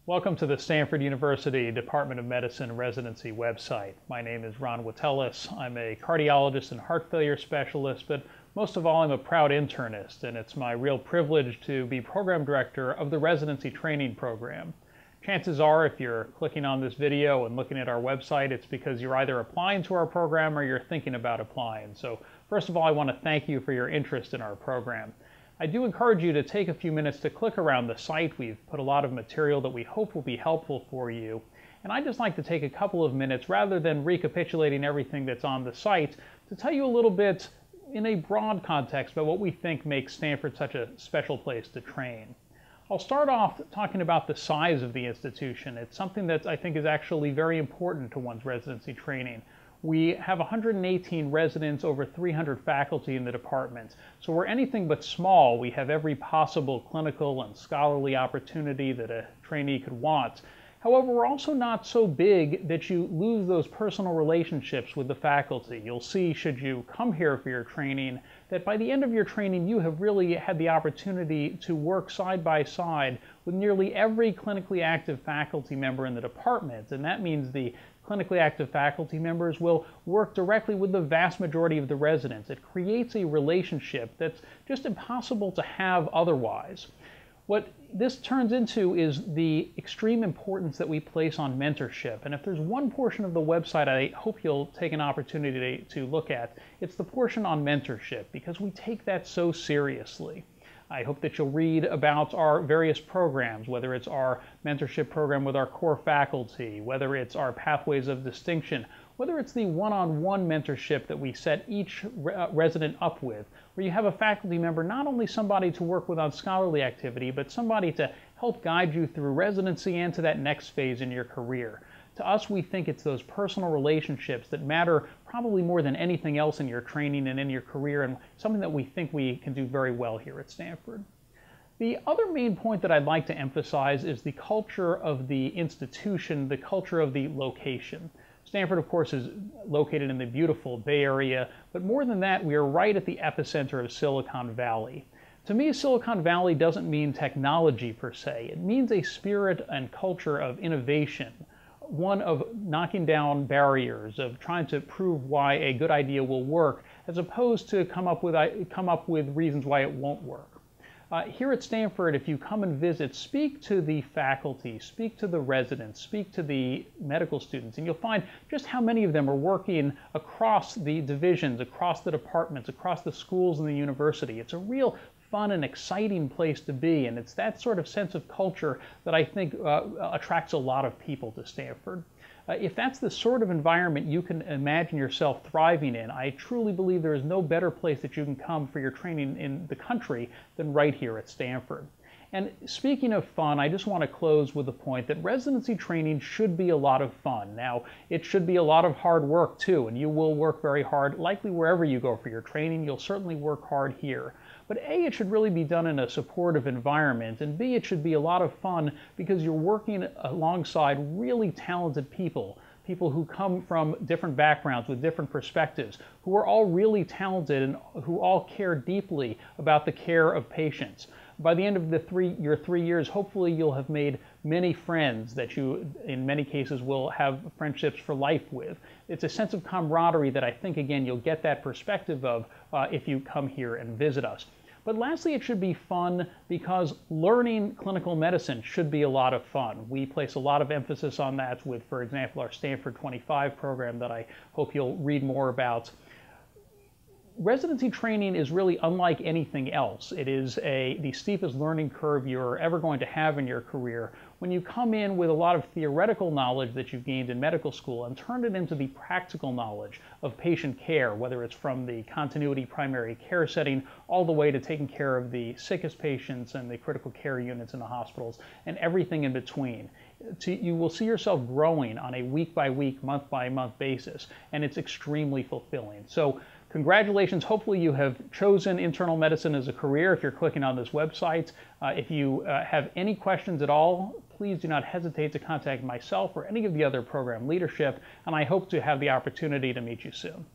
Welcome to the Stanford University Department of Medicine Residency website. My name is Ron Witteles. I'm a cardiologist and heart failure specialist, but most of all, I'm a proud internist, and it's my real privilege to be program director of the residency training program. Chances are, if you're clicking on this video and looking at our website, it's because you're either applying to our program or you're thinking about applying. So first of all, I want to thank you for your interest in our program. I do encourage you to take a few minutes to click around the site. We've put a lot of material that we hope will be helpful for you. And I'd just like to take a couple of minutes, rather than recapitulating everything that's on the site, to tell you a little bit in a broad context about what we think makes Stanford such a special place to train. I'll start off talking about the size of the institution. It's something that I think is actually very important to one's residency training. We have 118 residents, over 300 faculty in the department. So we're anything but small. We have every possible clinical and scholarly opportunity that a trainee could want. However, we're also not so big that you lose those personal relationships with the faculty. You'll see, should you come here for your training, that by the end of your training, you have really had the opportunity to work side by side with nearly every clinically active faculty member in the department. And that means the clinically active faculty members will work directly with the vast majority of the residents. It creates a relationship that's just impossible to have otherwise. What this turns into is the extreme importance that we place on mentorship. And if there's one portion of the website I hope you'll take an opportunity to look at, it's the portion on mentorship, because we take that so seriously. I hope that you'll read about our various programs, whether it's our mentorship program with our core faculty, whether it's our pathways of distinction, whether it's the one-on-one mentorship that we set each resident up with, where you have a faculty member, not only somebody to work with on scholarly activity, but somebody to help guide you through residency and to that next phase in your career. To us, we think it's those personal relationships that matter probably more than anything else in your training and in your career, and something that we think we can do very well here at Stanford. The other main point that I'd like to emphasize is the culture of the institution, the culture of the location. Stanford, of course, is located in the beautiful Bay Area, but more than that, we are right at the epicenter of Silicon Valley. To me, Silicon Valley doesn't mean technology per se. It means a spirit and culture of innovation, one of knocking down barriers, of trying to prove why a good idea will work, as opposed to come up with reasons why it won't work. Here at Stanford, if you come and visit, speak to the faculty, speak to the residents, speak to the medical students, and you'll find just how many of them are working across the divisions, across the departments, across the schools and the university. It's a real fun and exciting place to be, and it's that sort of sense of culture that I think attracts a lot of people to Stanford. If that's the sort of environment you can imagine yourself thriving in, I truly believe there is no better place that you can come for your training in the country than right here at Stanford. And speaking of fun, I just want to close with the point that residency training should be a lot of fun. Now, it should be a lot of hard work too, and you will work very hard, likely wherever you go for your training. You'll certainly work hard here. But A, it should really be done in a supportive environment, and B, it should be a lot of fun because you're working alongside really talented people, people who come from different backgrounds with different perspectives, who are all really talented and who all care deeply about the care of patients. By the end of your 3 years, hopefully you'll have made many friends that you, in many cases, will have friendships for life with. It's a sense of camaraderie that I think, again, you'll get that perspective of if you come here and visit us. But lastly, it should be fun because learning clinical medicine should be a lot of fun. We place a lot of emphasis on that with, for example, our Stanford 25 program that I hope you'll read more about. Residency training is really unlike anything else. It is the steepest learning curve you're ever going to have in your career when you come in with a lot of theoretical knowledge that you've gained in medical school and turn it into the practical knowledge of patient care, whether it's from the continuity primary care setting all the way to taking care of the sickest patients and the critical care units in the hospitals and everything in between. You will see yourself growing on a week-by-week, month-by-month basis, and it's extremely fulfilling. So congratulations. Hopefully you have chosen internal medicine as a career if you're clicking on this website. If you have any questions at all, please do not hesitate to contact myself or any of the other program leadership, and I hope to have the opportunity to meet you soon.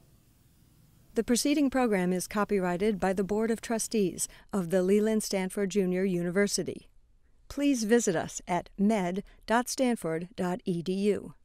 The preceding program is copyrighted by the Board of Trustees of the Leland Stanford Junior University. please visit us at med.stanford.edu.